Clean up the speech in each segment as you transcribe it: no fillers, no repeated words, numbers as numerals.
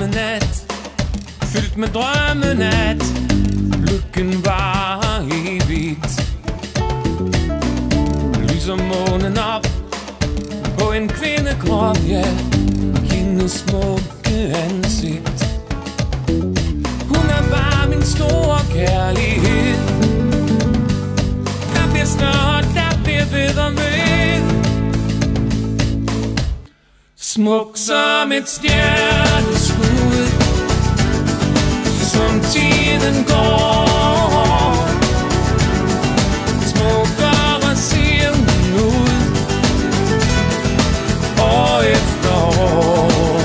nat, fyldt med drømmenat. Lykken var evigt. Lyser månen op på en kvindekrop, ja, hendes smukke ansigt. Hun er bare min store kærlighed. Der bliver snart, der bliver ved og ved. Smuk som et stjerneskud, som tiden går. Smukkere ser hun ud, år efter år.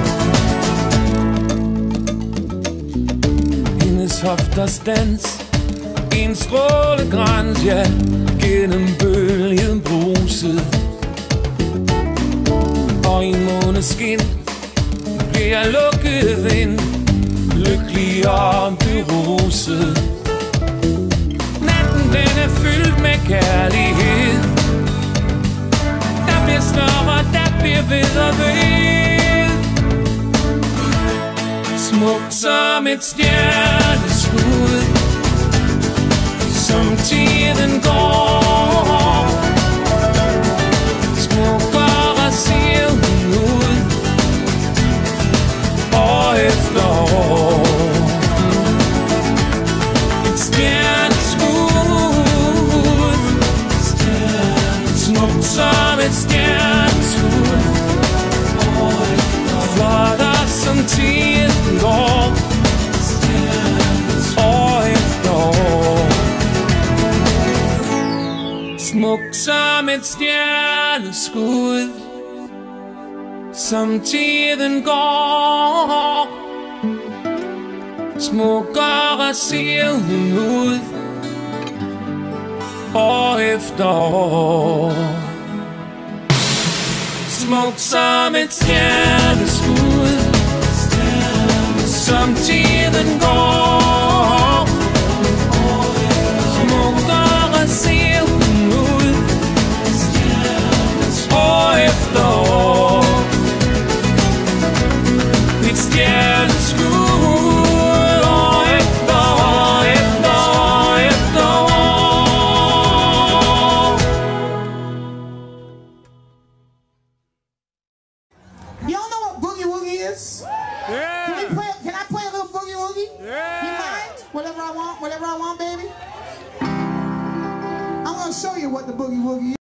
Hendes hofters dans, en strålegrans, ja, gennem bølgen bruset. Og i måneskin bliver jeg lukket ind, lykkelig og beruset. Natten den er fyldt med kærlighed. Der bliver større, der bliver ved og ved. Smuk som et stjerneskud, som tiden går. Smukkere ser hun ud, år efter år. Et stjerneskud, smukt som et stjerneskud, flottere som tiden går, år efter år. Smukt som et stjerneskud, som tiden går. Smukkere ser hun ud, år efter år. Smukt som et stjerneskud, som tiden går. Smukkere ser hun ud, år efter år. Et stjerneskud, år efter år, efter år, efter år. Y'all know what boogie woogie is? Yeah. Can I play a little boogie woogie? Yeah. You mind? Whatever I want, baby. I'm gonna show you what the boogie woogie is.